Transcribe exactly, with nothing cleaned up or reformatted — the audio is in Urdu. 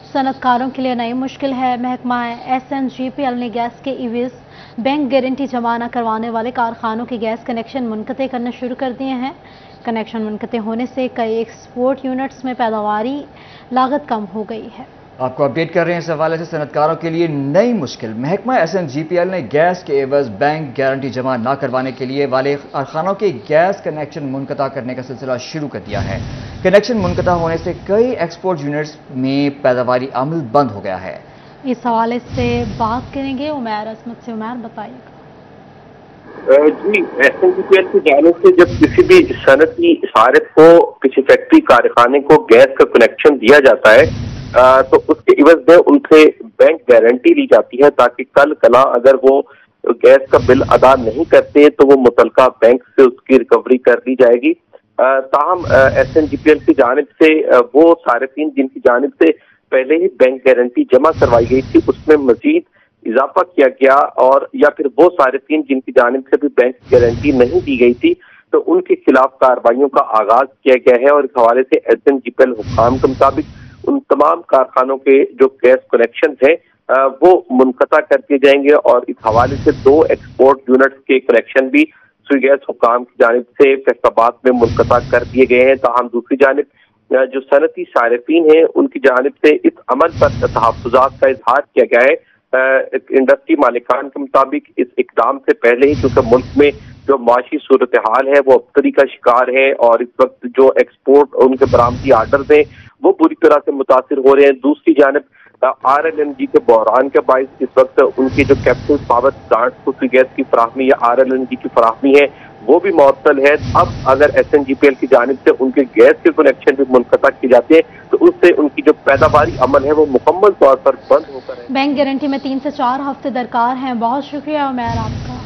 صنعتکاروں کے لیے نئی مشکل ہے۔ محکمہ S N G P L نے گیس کے ایوز بینک گارنٹی جمع نہ کروانے والے کارخانوں کے گیس کنیکشن منقطع کرنا شروع کر دیے ہیں۔ کنیکشن منقطع ہونے سے کئی ایکسپورٹ یونٹس میں پیداواری لاگت کم ہو گئی ہے۔ آپ کو اپڈیٹ کر رہے ہیں اس حوالے سے صنعتکاروں کے لیے نئی مشکل۔ محکمہ S N G P L نے گیس کے عوض بینک گارنٹی جمع نہ کروانے کے لیے والے کارخانوں کے گیس کنیکشن منقطع کرنے کا سلسلہ شروع کر دیا ہے۔ کنیکشن منقطع ہونے سے کئی ایکسپورٹ یونٹس میں پیداواری عمل بند ہو گیا ہے۔ اس حوالے سے بات کریں گے عمیر عصمت سے۔ عمیر بتائیے گا۔ جی، S N G P L کی جانب سے جب کسی بھی صنعتی صارف کو کسی فیکٹری کارخانے کو گیس کا کنیکشن دیا جاتا ہے تو اس کے عوض میں ان سے بینک گارنٹی لی جاتی ہے تاکہ کل کلا اگر وہ گیس کا بل ادا نہیں کرتے تو وہ متعلقہ بینک سے اس کی ریکوری کر لی جائے گی۔ تاہم S N G P L کی جانب سے وہ صارفین جن کی جانب سے پہلے ہی بینک گارنٹی جمع کروائی گئی تھی اس میں مزید اضافہ کیا گیا، اور یا پھر وہ صارفین جن کی جانب سے بھی بینک گارنٹی نہیں دی گئی تھی تو ان کے خلاف کارروائیوں کا آغاز کیا گیا ہے، اور اس حوالے سے S N G P L حکام کے مطابق ان تمام کارخانوں کے جو گیس کنیکشن ہیں وہ منقطع کر دیے جائیں گے، اور اس حوالے سے دو ایکسپورٹ یونٹس کے کنیکشن بھی سوئی گیس حکام کی جانب سے فیصل آباد میں منقطع کر دیے گئے ہیں۔ تاہم دوسری جانب جو صنعتی صارفین ہیں ان کی جانب سے اس عمل پر تحفظات کا اظہار کیا گیا ہے۔ انڈسٹری مالکان کے مطابق اس اقدام سے پہلے ہی کیونکہ ملک میں جو معاشی صورتحال ہے وہ ابتری کا شکار ہے، اور اس وقت جو ایکسپورٹ ان کے برآمدی آرڈرز ہیں وہ بری طرح سے متاثر ہو رہے ہیں۔ دوسری جانب آر ایل این جی کے بحران کے باعث اس وقت ان کی جو کیپٹل پاور پلانٹ کو گیس کی فراہمی یا آر ایل این جی کی فراہمی ہے وہ بھی معطل ہے۔ اب اگر S N G P L کی جانب سے ان کے گیس کے کنیکشن بھی منقطع کیے جاتے ہیں تو اس سے ان کی جو پیداواری عمل ہے وہ مکمل طور پر بند ہو کر ہے۔ بینک گارنٹی میں تین سے چار ہفتے درکار ہیں۔ بہت شکریہ عمیر آپ کا۔